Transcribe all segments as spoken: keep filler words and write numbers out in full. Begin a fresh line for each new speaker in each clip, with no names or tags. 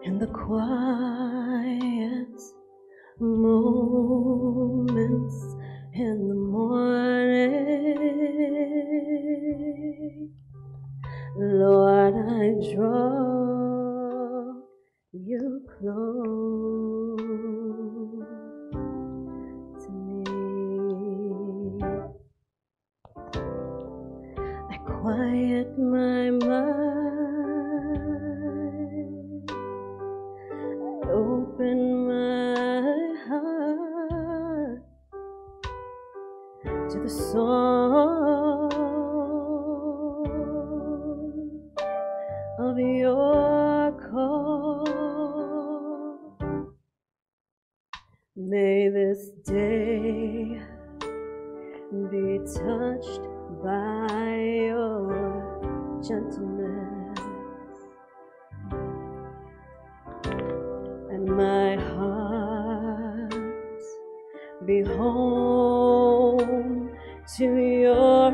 in the quiet moments in the morning. Lord, I draw you close to me. I quiet my mind, I open my heart to the song of your call. May this day be touched by your gentleness, and my heart be home to your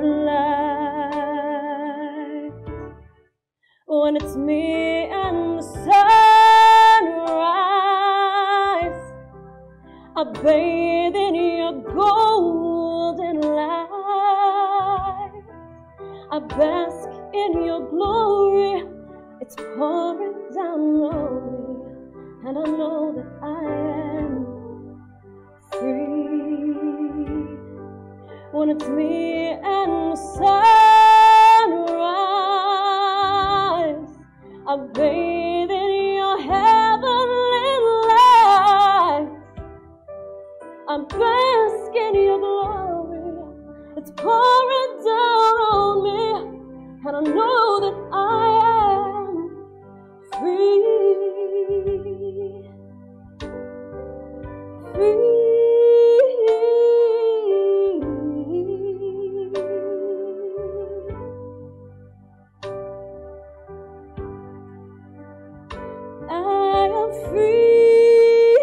light. When it's me and the sunrise, I bathe in your golden light. I bask in your glory, it's pouring down on me, and I know that I am free. When it's me and the sunrise, I bathe in your heavenly light. I bask in your glory, it's pouring down on me, and I know that I am free, free. I am free.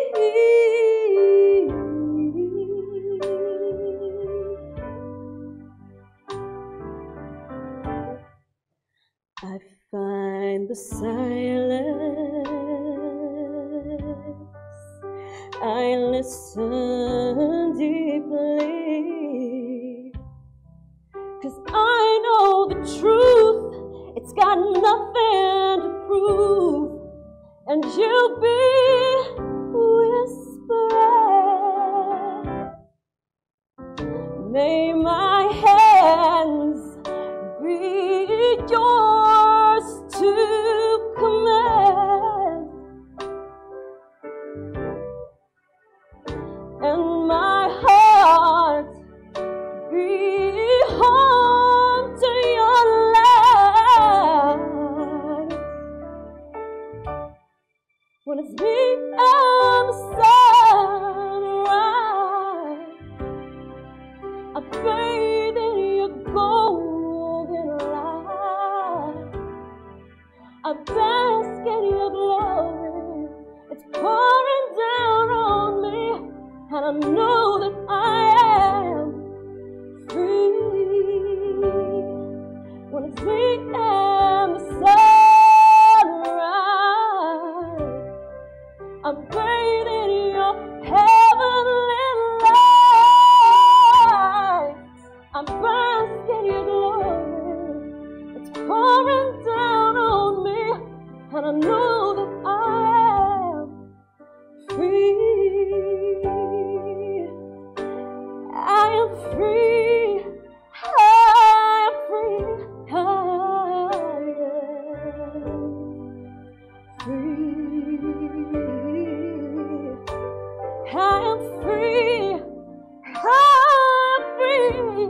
I find the silence, I listen deeply, 'cause I know the truth, it's got nothing to prove, and you'll be whispering. May my hands be yours to command, and my heart be home to your light. When it's me and the sunrise, I bathe in your golden light. I bask in your glory, it's pouring down on me, and I know that I am free. When it's me and the sunrise, I bathe in your heavenly light. I bask in your glory, it's pouring down on me, and I know that I am free. I am free. I am free. I am free. I am free. I'm free.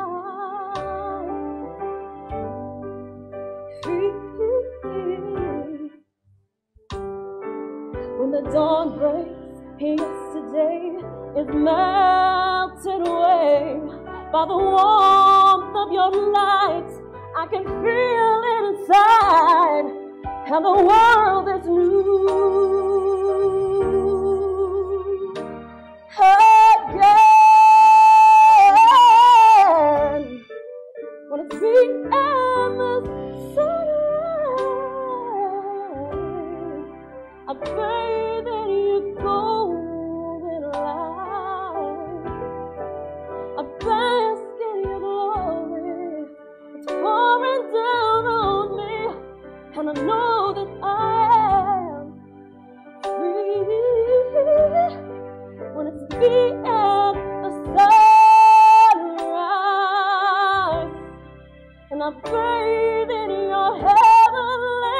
When the dawn breaks, yesterday is melted away by the warmth of your light. I can feel it inside, and the world is new again. When it's me and the sunrise, I and I know that I am free. When it's me and the sunrise, and I bathe in your heavenly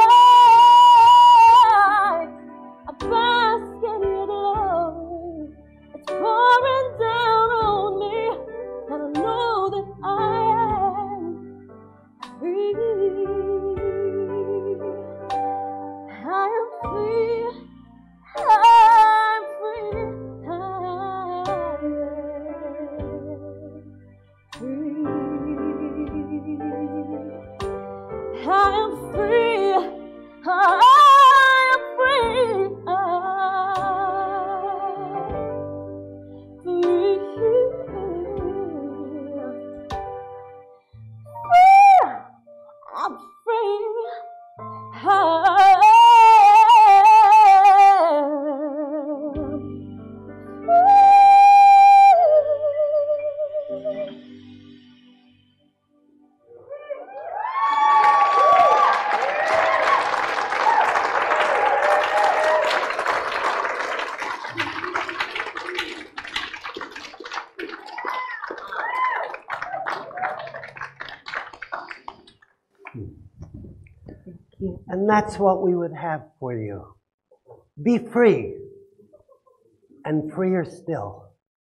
light, I bask in your glory. It's pouring down on me, and I know that I am free. I am free. I'm free. I am free. I am free. I am free. I'm free. I
And that's what we would have for you. Be free, and freer still.